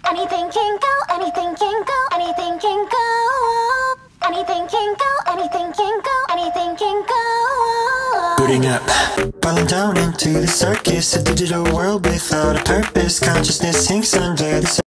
Anything can go, anything can go, anything can go. Anything can go, anything can go, anything can go. Booting up, falling down into the circus, a digital world without a purpose. Consciousness sinks under the surface.